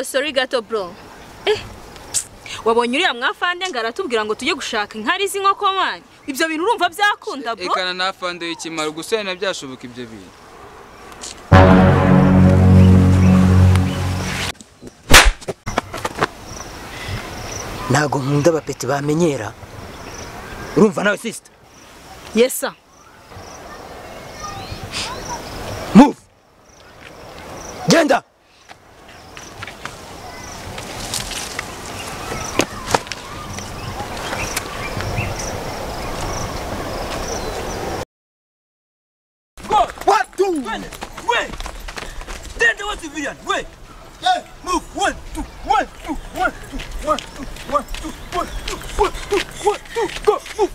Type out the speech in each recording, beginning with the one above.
sorry gato bro. Wabonye uriya mwafande ngo aratubwira ngo tujye gushaka inkari z'inkoko manye. Ibyo bintu urumva byakunda bro? Ekana nafande y'ikimaro gusa nabyashoboka ibyo bintu. Nago nkunda abapeti bamenyera. Urumva nawe sister? Yes sir. Move. Genda. Go. What? Two. Wait. Then there was civilian. Wait. Hey, move. 1, 2, 1, 2, 1, 2, 1, 2, 1, 2, 1, 2, 1, 2, 1, 2, go, move.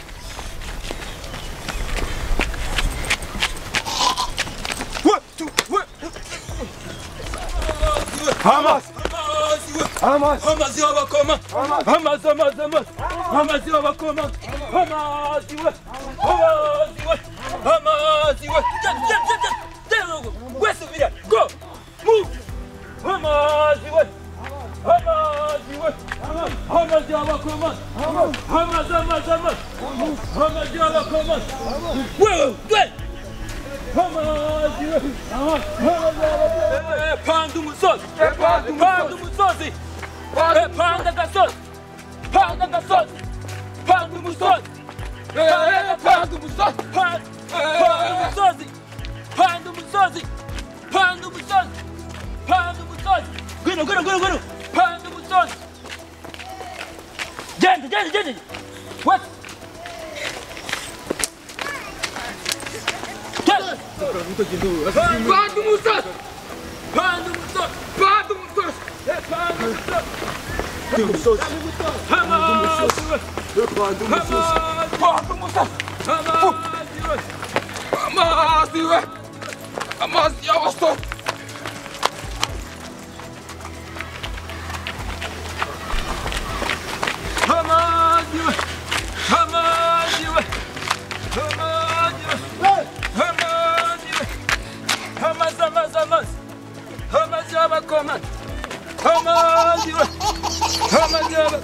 Hamas! Hamas! Hamas y'abakoma! Hamas! Hamas! Hamas! Hamas y'abakoma! Hamas! Hamas! Hamas! Where's the video? Go! Move! Hamas! Hamas! Hamas y'abakoma! Hamas! Hamas! Hamas! Hamas y'abakoma! Whoa! Wait! Panda umusozi! Panda umusozi! Panda gasozi! Panda gasozi! Panda umusozi! Panda umusozi! Panda umusozi! Panda umusozi! Panda umusozi! Panda umusozi! Gwino! Panda umusozi! Genda! What? Panda umusozi! Panda umusozi! Panda umusozi! Panda umusozi! Hamas! Panda umusozi! Panda umusozi! Hamas! Hamas y'abasore! Hamas! Hamas! Hamas! Hamas y'abakoma! Hamas!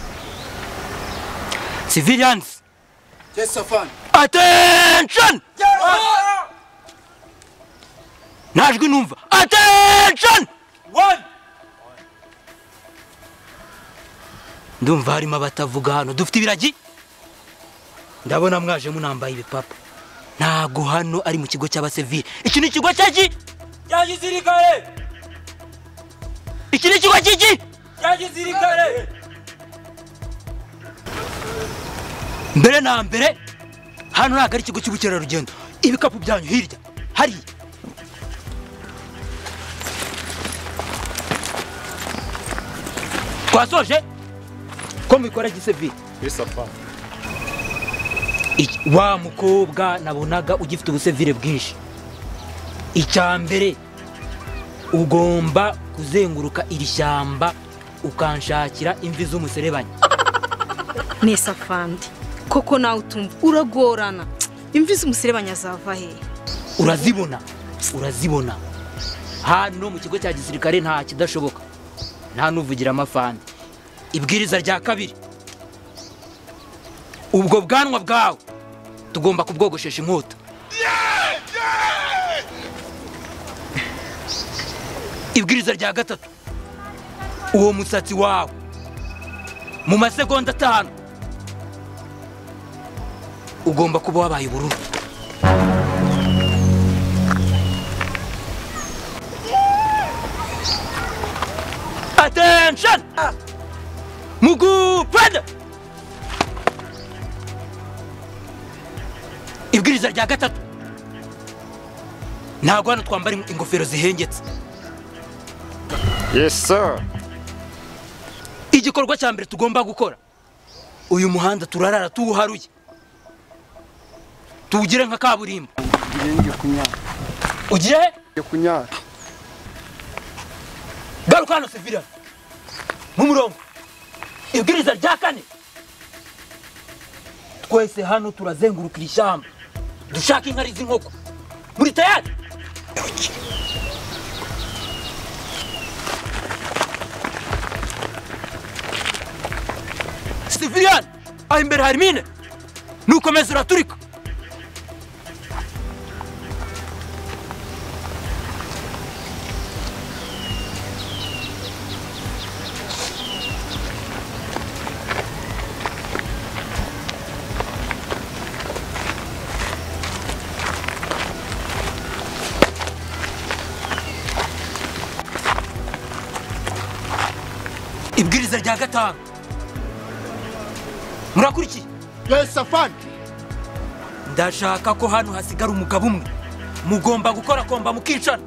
Civilians. Yes Safan. Attention! Najwi numva. Attention! 1. Ndumva harimo abatavuga hano. Dufite ibiragi? Ndabona mwaje munambaye ibipapa. Ntago hano ari mu kigo cy'abasivili. Iki ni ikigo cyaki? Ya gisirikare! Iki ni ikigo cyiki? Ya gisirikare! Mbere na mbere hano ntago ari ikigo cy'ubukerarugendo. Ibikapu byanyu hirya. Hari. Twasoje? Ko mukora gisivili? Yes Safan. Wa mukobwa nabonaga ugifite ubusevire bwinshi. Icyambere ugomba kuzenguruka iri shyamba ukanshakira imvi z'umuserebanya. Nesa fandi. Koko nawe utumva uragorana. Imvi z'umuserebanya zava he? Urazibona. Hano mu kigo cya gisirikare nta kidashoboka. Nta nuvugira amafandi. Ibwiriza rya kabiri. Ubwo bwanwa bwawe tugomba kubwogoshesha inkota. Ibwiriza rya gatatu. Uwo musatsi wawe mu masegonda 5 ugomba kuba wabaye ubururu. Attention! Mugupanda! Ibwiriza rya gatatu. Ntago hano twambara ingofero zihengetse. Yes sir. Igikorwa cya mbere tugomba gukora. Uyu muhanda turarara tuwuharuye. Tuwugire nka kaburimbo. Ngiye kunyara. Ugiye? Ngiye kunyara. Garuka hano Sevilla. Mu murongo. Ibwiriza rya kane. Twese hano turazenguruka ishyamba. Dushaka inkari z'inkoko. Muri tayari? civilian aho imbere hari mine nukomeza uraturika. Ibwiriza rya gatanu murakurikiye? Yes Safari. Ndashaka ko hano hasigara umugabo umwe, mugomba gukora komba mukicana.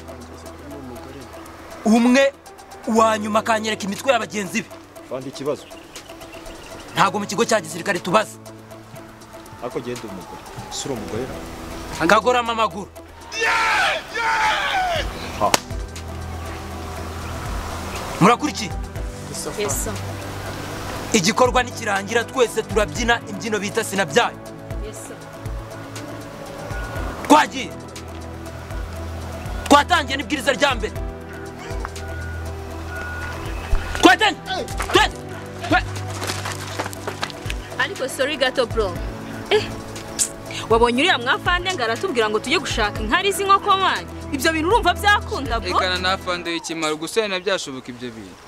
Umwe wa nyuma kanyereka imitwe y'abagenzi be. Fandi ikibazo Ntago mu kigo cya gisirikare tubaza. ako genda umugore sura umugore Ngagorama amaguru. Ha. Murakurikiye? Yes sir. Igikorwa nikirangira twese turabyina imbyino bita sinabyaye. Yes sir. Twagiye. Twatangiye n'ibwiriza rya mbere. Twatangiye. Ariko sorry gato bro. Wabonye uriya mwafande ngo aratubwira ngo tujye gushaka inkari z'inkoko wanyu. Ibyo bintu urumva byakunda bro? Ekana nafande y'ikimaro gusena byashoboka ibyo bintu.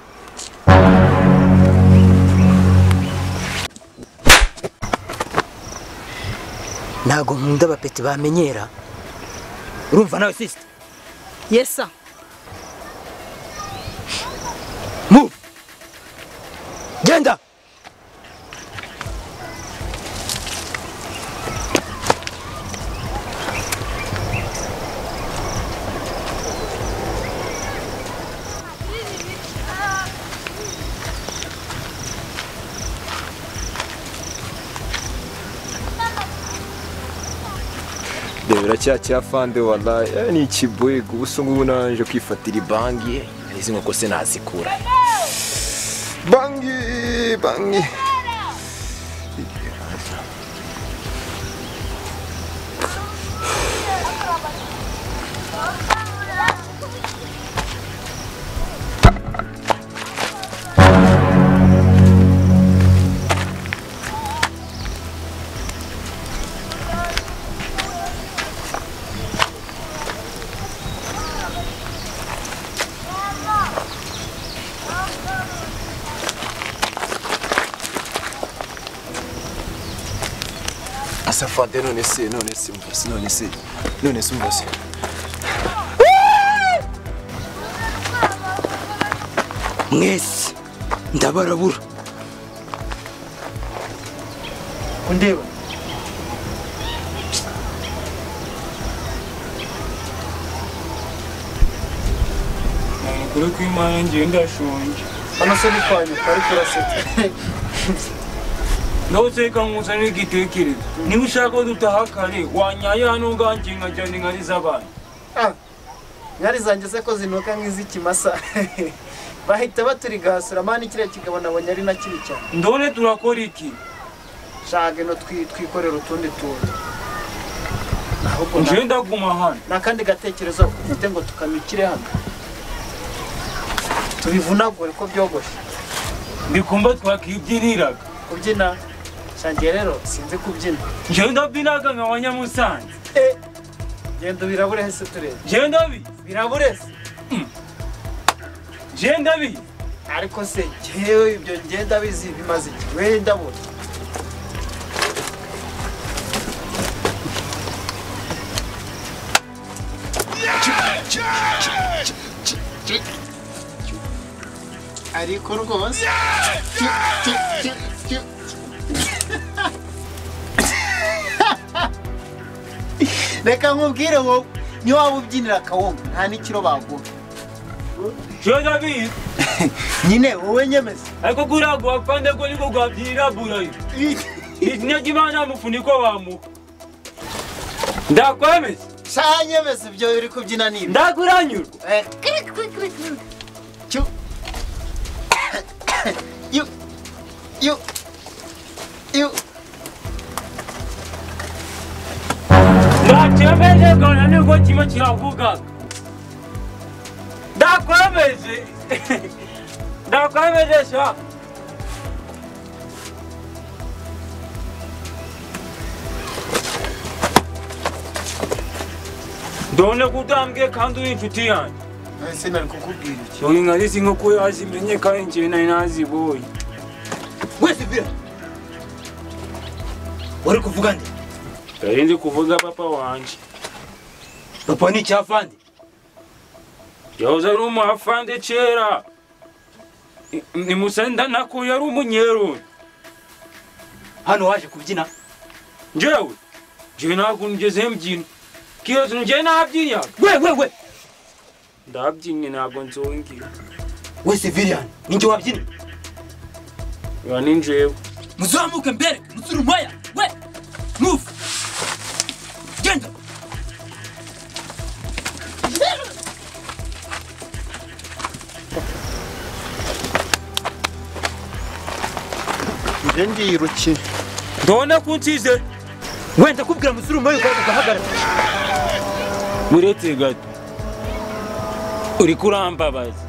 Ntago nkunda abapeti bamenyera. Urumva nawe sister? Yes sir. Move. Genda. Debera cya fande wallahi ni ikiboye gusa ngubu nanje kwifatira bangi izi nkoko se nazikura. Bangi. Asafande none se mvose. Mwese ndabarabura. Undeba. Kuri kwimana ngiye ndashonje. Hano se ni kwa nyoko ariko urasetse. Ndawuseka nkuzanira igitekerezo. Niba ushaka ko dutaha kare wanyaye hano nganje nkajyana inkari z'abantu. Nyari zanjye se ko zinuka nk'iz'ikimasa. Bahita baturigasura mani kiriya kigabo nabonye ari na kibi cyane. Ndone turakora iki? Shage no twikorera utundi tuntu. Ahubwo Nje ndaguma hano. nakandi gatekerezo ufite ngo tukamikire hano. Tubivunagure ko byogoshe. Ndikumva twakibyiniraga. Kubyina shangiye rero sinzi kubyina. Nje ndabyinaga nka Wanyamusanze. Genda birabure hese turebe. Nje ndabi. Birabure se. Nje ndabi. Ariko se jewe ibyo ngenda bizi bimaze iki? We ndabona. Ariko rwose reka nkubwire wowe niyo waba ubyinira akawunga nta n'ikiro baguha. Nje ndabi. Nyine wowe nyemeza. Ariko kuriya guhapande ko niko gwabyinira burayi. Izina ry'Imana mufuniko bamuha. Ndakwemeza. Sha nyemeza ibyo uri kubyina nibi. Ndakuranyurwa. You. Ndakwemeze kana niko kimwe kiravugaga. Ndakwemeze. Ndakwemeze sha. ndabona ko utambwiye kandi uri inshuti yanjye. ese nari kukubwira iki? Dore inka zizi nk'uko yazimenye kandi njyewe nari nazibonye. wese vira wari kuvuga nde? Nari ndi kuvuga papa wanje. papa ni icyafande? yahoze ari umuhafande kera. Ni musenda nako yari umunyeruni. hano waje kubyina? Njyewe ntabwo nigeze mbyina. Kiyozo njyewe nabyinyaga. we Ndabyinnye ntabwo nzongera. wese Vivian ninjye wabyina? Wa ni njyewe. muzamuke mbere musuru moya we move genda Nje ndiruki. Ndabona ko unsize. wenda kubwira musuru moya ugahagarara. Muretse gato. Uri kurambabaza.